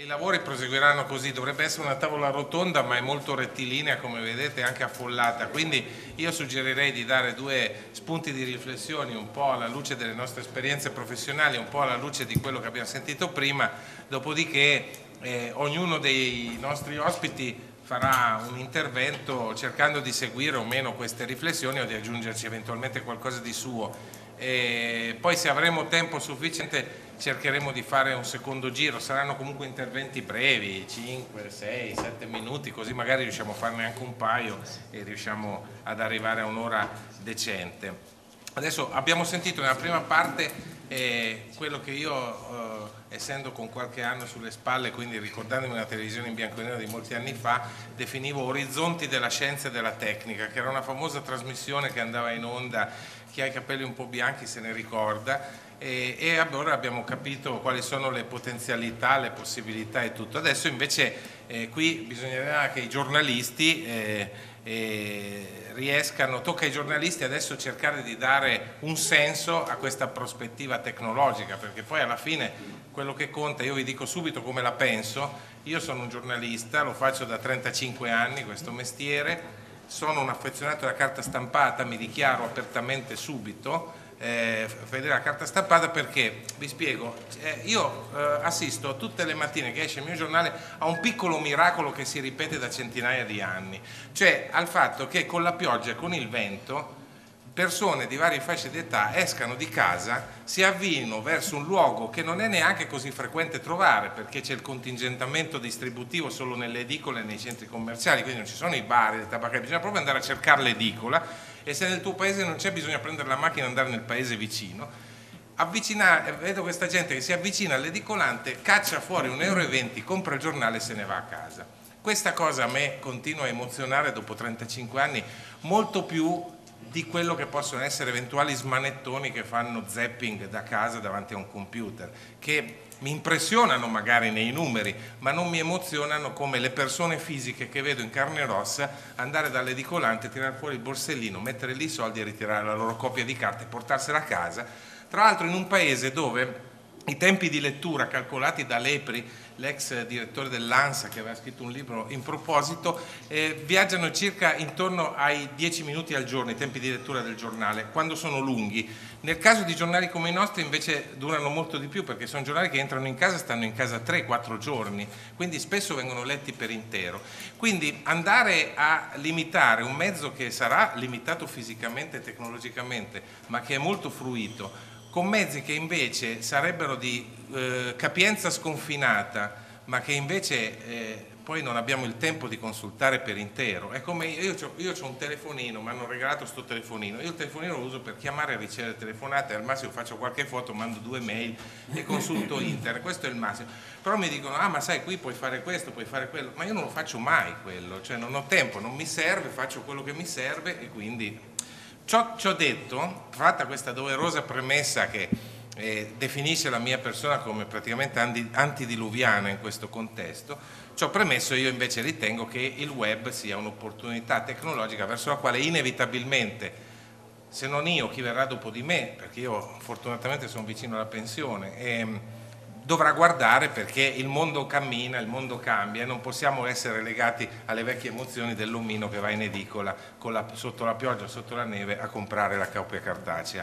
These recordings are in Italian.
lavori proseguiranno così, dovrebbe essere una tavola rotonda ma è molto rettilinea, come vedete, anche affollata, quindi io suggerirei di dare due spunti di riflessione un po' alla luce delle nostre esperienze professionali, un po' alla luce di quello che abbiamo sentito prima, dopodiché ognuno dei nostri ospiti farà un intervento cercando di seguire o meno queste riflessioni o di aggiungerci eventualmente qualcosa di suo. Poi se avremo tempo sufficiente cercheremo di fare un secondo giro, saranno comunque interventi brevi, 5, 6, 7 minuti, così magari riusciamo a farne anche un paio e riusciamo ad arrivare a un'ora decente. Adesso abbiamo sentito nella prima parte quello che io, essendo con qualche anno sulle spalle, quindi ricordandomi una televisione in bianco e nero di molti anni fa, definivo Orizzonti della scienza e della tecnica, che era una famosa trasmissione che andava in onda. Chi ha i capelli un po' bianchi se ne ricorda, e allora abbiamo capito quali sono le potenzialità, le possibilità e tutto. Adesso invece qui bisognerà che i giornalisti tocca ai giornalisti adesso cercare di dare un senso a questa prospettiva tecnologica, perché poi alla fine quello che conta, io vi dico subito come la penso, io sono un giornalista, lo faccio da 35 anni questo mestiere, sono un affezionato alla carta stampata, mi dichiaro apertamente subito fedele alla carta stampata, perché vi spiego, io assisto tutte le mattine che esce il mio giornale a un piccolo miracolo che si ripete da centinaia di anni, cioè al fatto che con la pioggia e con il vento persone di varie fasce d'età escano di casa, si avviino verso un luogo che non è neanche così frequente trovare, perché c'è il contingentamento distributivo solo nelle edicole e nei centri commerciali, quindi non ci sono i bar, le tabaccherie, bisogna proprio andare a cercare l'edicola, e se nel tuo paese non c'è bisogna prendere la macchina e andare nel paese vicino. Vedo questa gente che si avvicina all'edicolante, caccia fuori 1,20 €, compra il giornale e se ne va a casa. Questa cosa a me continua a emozionare dopo 35 anni, molto più di quello che possono essere eventuali smanettoni che fanno zapping da casa davanti a un computer, che mi impressionano magari nei numeri, ma non mi emozionano come le persone fisiche che vedo in carne e ossa andare dall'edicolante, tirare fuori il borsellino, mettere lì i soldi e ritirare la loro copia di carta e portarsela a casa, tra l'altro in un paese dove i tempi di lettura calcolati da Lepri, l'ex direttore dell'ANSA che aveva scritto un libro in proposito, viaggiano circa intorno ai 10 minuti al giorno, i tempi di lettura del giornale, quando sono lunghi. Nel caso di giornali come i nostri invece durano molto di più, perché sono giornali che entrano in casa, stanno in casa 3-4 giorni, quindi spesso vengono letti per intero. Quindi andare a limitare un mezzo che sarà limitato fisicamente e tecnologicamente, ma che è molto fruito, con mezzi che invece sarebbero di capienza sconfinata, ma che invece poi non abbiamo il tempo di consultare per intero. È come io ho un telefonino, mi hanno regalato sto telefonino, io il telefonino lo uso per chiamare e ricevere telefonate, al massimo faccio qualche foto, mando 2 mail e consulto internet, questo è il massimo. Però mi dicono, ah ma sai qui puoi fare questo, puoi fare quello, ma io non lo faccio mai quello, cioè non ho tempo, non mi serve, faccio quello che mi serve e quindi... Ciò detto, fatta questa doverosa premessa che definisce la mia persona come praticamente antidiluviana in questo contesto, ciò premesso io invece ritengo che il web sia un'opportunità tecnologica verso la quale inevitabilmente, se non io, chi verrà dopo di me, perché io fortunatamente sono vicino alla pensione, dovrà guardare, perché il mondo cammina, il mondo cambia e non possiamo essere legati alle vecchie emozioni dell'omino che va in edicola sotto la pioggia, sotto la neve a comprare la copia cartacea.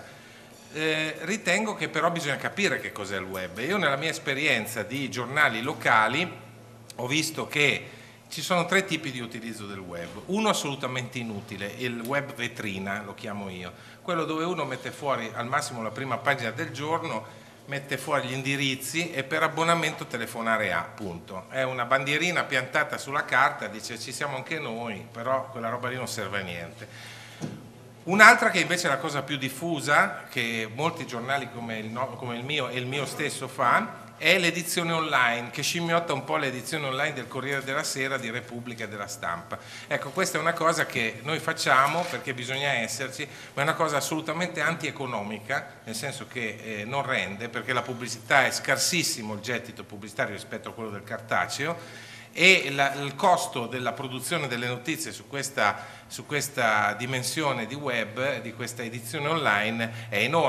Ritengo che però bisogna capire che cos'è il web. Io nella mia esperienza di giornali locali ho visto che ci sono 3 tipi di utilizzo del web. Uno assolutamente inutile, il web vetrina lo chiamo io, quello dove uno mette fuori al massimo la prima pagina del giorno, mette fuori gli indirizzi e per abbonamento telefonare a, punto. È una bandierina piantata sulla carta, dice ci siamo anche noi, però quella roba lì non serve a niente. Un'altra che invece è la cosa più diffusa, che molti giornali come il mio e il mio stesso fa, è l'edizione online, che scimmiotta un po' le edizioni online del Corriere della Sera, di Repubblica e della Stampa. Ecco, questa è una cosa che noi facciamo perché bisogna esserci, ma è una cosa assolutamente antieconomica, nel senso che non rende, perché la pubblicità è scarsissimo, il gettito pubblicitario rispetto a quello del cartaceo, e il costo della produzione delle notizie su questa dimensione di web, di questa edizione online, è enorme.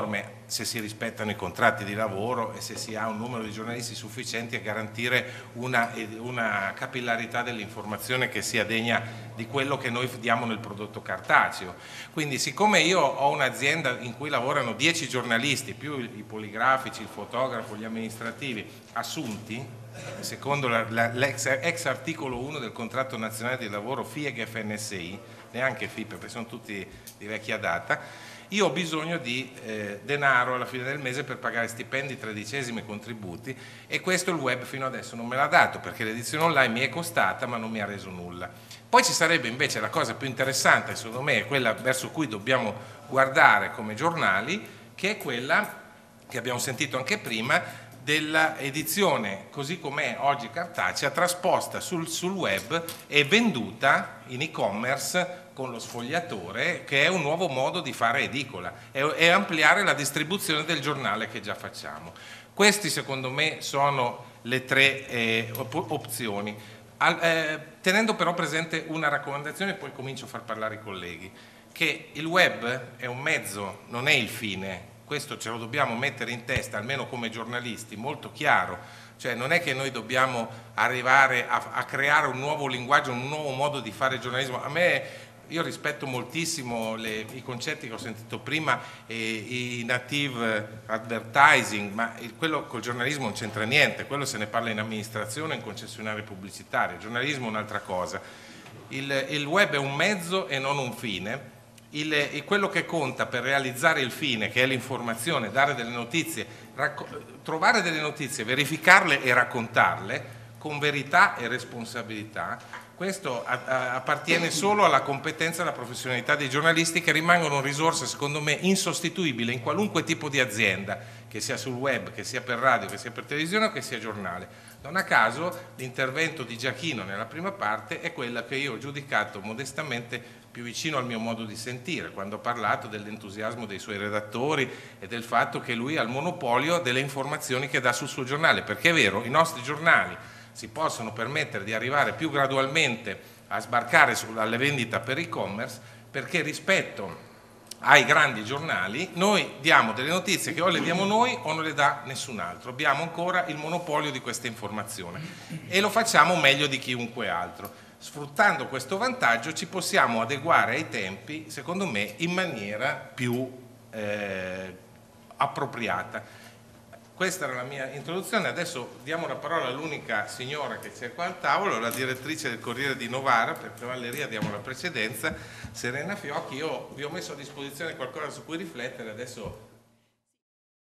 se si rispettano i contratti di lavoro e se si ha un numero di giornalisti sufficienti a garantire una capillarità dell'informazione che sia degna di quello che noi diamo nel prodotto cartaceo. Quindi siccome io ho un'azienda in cui lavorano 10 giornalisti, più i poligrafici, il fotografo, gli amministrativi, assunti, secondo l'ex articolo 1 del contratto nazionale di lavoro FIEG FNSI, neanche FIPE perché sono tutti di vecchia data, io ho bisogno di denaro alla fine del mese per pagare stipendi, tredicesimi, contributi, e questo il web fino adesso non me l'ha dato, perché l'edizione online mi è costata ma non mi ha reso nulla. Poi ci sarebbe invece la cosa più interessante, secondo me, è quella verso cui dobbiamo guardare come giornali, che è quella che abbiamo sentito anche prima, della edizione così com'è oggi cartacea, trasposta sul web e venduta in e-commerce con lo sfogliatore, che è un nuovo modo di fare edicola e ampliare la distribuzione del giornale che già facciamo. Questi secondo me sono le tre opzioni, tenendo però presente una raccomandazione, poi comincio a far parlare i colleghi, che il web è un mezzo, non è il fine. Questo ce lo dobbiamo mettere in testa, almeno come giornalisti, molto chiaro. Cioè non è che noi dobbiamo arrivare a creare un nuovo linguaggio, un nuovo modo di fare giornalismo. Io rispetto moltissimo i concetti che ho sentito prima, i native advertising, ma quello col giornalismo non c'entra niente, quello se ne parla in amministrazione, in concessionarie pubblicitarie, il giornalismo è un'altra cosa. Il web è un mezzo e non un fine. Quello che conta per realizzare il fine, che è l'informazione, dare delle notizie, trovare delle notizie, verificarle e raccontarle con verità e responsabilità, questo appartiene solo alla competenza e alla professionalità dei giornalisti, che rimangono risorse secondo me insostituibili in qualunque tipo di azienda, che sia sul web, che sia per radio, che sia per televisione o che sia giornale. Non a caso l'intervento di Giachino nella prima parte è quella che io ho giudicato modestamente più vicino al mio modo di sentire, quando ho parlato dell'entusiasmo dei suoi redattori e del fatto che lui ha il monopolio delle informazioni che dà sul suo giornale, perché è vero, i nostri giornali si possono permettere di arrivare più gradualmente a sbarcare alle vendite per e-commerce, perché rispetto ai grandi giornali noi diamo delle notizie che o le diamo noi o non le dà nessun altro, abbiamo ancora il monopolio di questa informazione e lo facciamo meglio di chiunque altro. Sfruttando questo vantaggio ci possiamo adeguare ai tempi, secondo me, in maniera più appropriata. Questa era la mia introduzione, adesso diamo la parola all'unica signora che c'è qua al tavolo, la direttrice del Corriere di Novara, per cavalleria diamo la precedenza, Serena Fiocchi. Io vi ho messo a disposizione qualcosa su cui riflettere, adesso